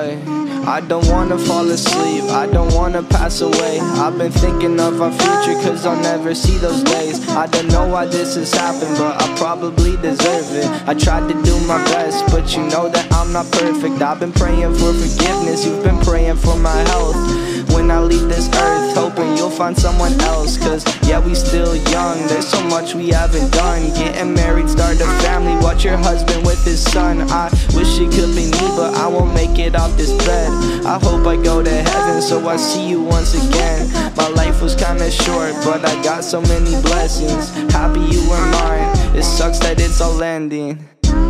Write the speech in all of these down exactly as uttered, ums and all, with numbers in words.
Yeah, I don't wanna fall asleep, I don't wanna pass away. I've been thinking of our future cause I'll never see those days. I don't know why this has happened, but I probably deserve it. I tried to do my best, but you know that I'm not perfect. I've been praying for forgiveness, you've been praying for my health. When I leave this earth, hoping you'll find someone else. Cause yeah, we still young, there's so much we haven't done. Getting married, start a family, watch your husband with his son. I wish it could be me, but I won't make it off this bed. I hope I go to heaven, so I see you once again. My life was kinda short, but I got so many blessings. Happy you were mine, it sucks that it's all ending.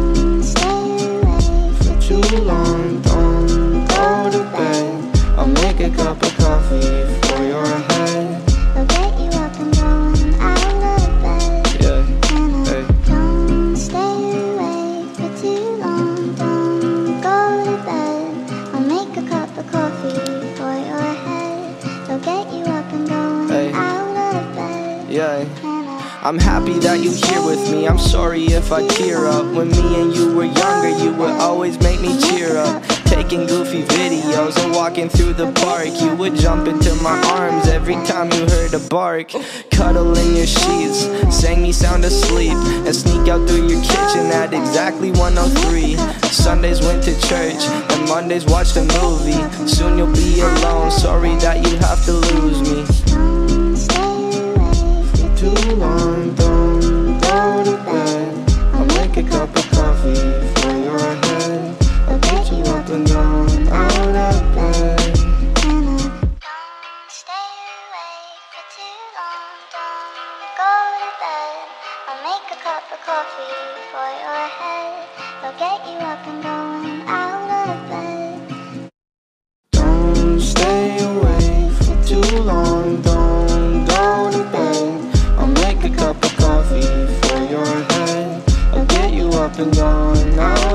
For too long, don't go to bed. I'll make a cup of coffee for your head. I'll get you up and going out of bed. Yeah, hey. Don't stay awake for too long. Don't go to bed. I'll make a cup of coffee for your head. I'll get you up and going Hey. out of bed. Yeah, I'm happy that you're here with me. I'm sorry if I tear up. When me and you were younger, you would always make me cheer up. Taking goofy videos and walking through the park, you would jump into my arms every time you heard a bark. Cuddle in your sheets, sang me sound asleep, and sneak out through your kitchen at exactly one oh three. Sundays went to church, and Mondays watched a movie. Soon you'll be alone, sorry that you have to lose me. Don't stay awake for Too long, don't go to bed. I'll make a cup of coffee for your head. I'll get you up and going out of bed. Don't stay awake for too long. Don't go to bed. I'll make a cup of coffee for your head. I'll get you up and going out of bed. Don't stay awake for too long, don't go to bed. I'll make a cup of coffee for your head. I'll get you up and going out